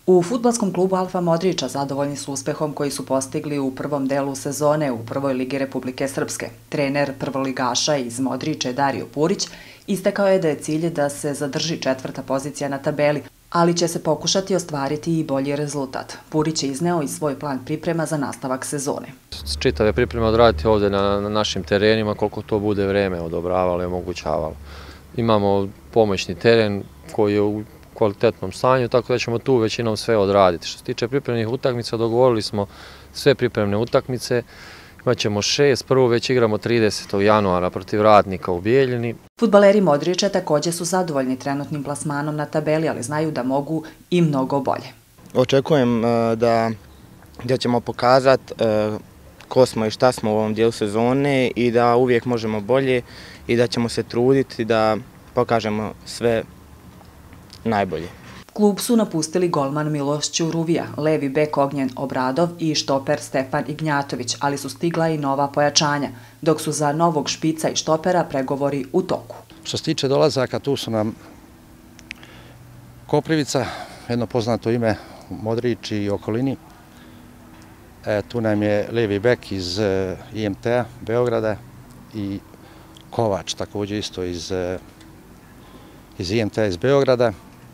U fudbalskom klubu Alfa Modriča zadovoljni su uspehom koji su postigli u prvom delu sezone u Prvoj ligi Republike Srpske. Trener prvoligaša iz Modriče Dario Purić istakao je da je cilj da se zadrži četvrta pozicija na tabeli, ali će se pokušati ostvariti i bolji rezultat. Purić je izneo i svoj plan priprema za nastavak sezone. Čitave pripreme odraditi ovdje na našim terenima koliko to bude vreme odobravalo i omogućavalo. Imamo pomoćni teren koji je u kvalitetnom stanju, tako da ćemo tu većinom sve odraditi. Što se tiče pripremnih utakmica, dogovorili smo sve pripremne utakmice. Imaćemo 6, prvo već igramo 30. januara protiv Radnika u Bijeljini. Fudbaleri Modriča također su zadovoljni trenutnim plasmanom na tabeli, ali znaju da mogu i mnogo bolje. Očekujem da ćemo pokazati ko smo i šta smo u ovom dijelu sezone i da uvijek možemo bolje i da ćemo se truditi da pokažemo sve najbolje. Klub su napustili golman Miloš Ćuruvija, levi bek Ognjen Obradov i štoper Stefan Ignjatović, ali su stigla i nova pojačanja, dok su za novog špica i štopera pregovori u toku. Što se tiče dolazaka, tu su nam Koprivica, jedno poznato ime Modrič i okolini. Tu nam je levi bek iz IMT-a Beograda i Kovač, također isto iz IMT-a iz Beograda.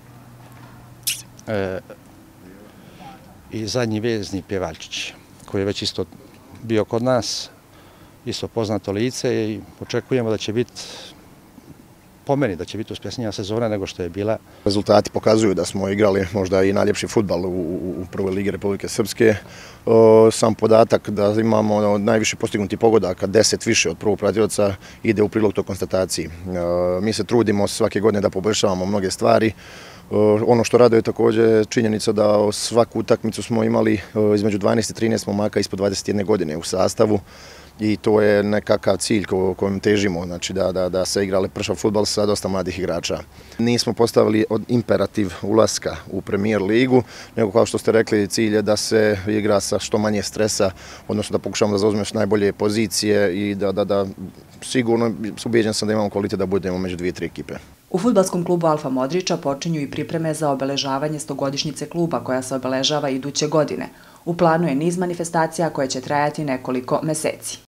I zadnji vezni Pjevaljčić, koji je već isto bio kod nas, isto poznato lice i očekujemo da će biti, po meni, da će biti uspješnija sezona nego što je bila. Rezultati pokazuju da smo igrali možda i najljepši fudbal u Prvoj ligi Republike Srpske. Sam podatak da imamo najviše postignutih pogodaka, 10 više od prvog pratioca, ide u prilog toj konstataciji. Mi se trudimo svake godine da poboljšavamo mnoge stvari. Ono što raduje također je činjenica da svaku utakmicu smo imali između 12 i 13 momaka ispod 21 godine u sastavu i to je nekakav cilj kojem težimo, znači da se igrali pršav fudbal sa dosta mladih igrača. Nismo postavili imperativ ulaska u Premier ligu, nego kao što ste rekli, cilj je da se igra sa što manje stresa, odnosno da pokušamo da zauzmemo najbolje pozicije i da sigurno ubijeđen sam da imamo kvalitet da budemo među 2-3 ekipe. U fudbalskom klubu Alfa Modriča počinju i pripreme za obeležavanje 100-godišnjice kluba koja se obeležava iduće godine. U planu je niz manifestacija koje će trajati nekoliko meseci.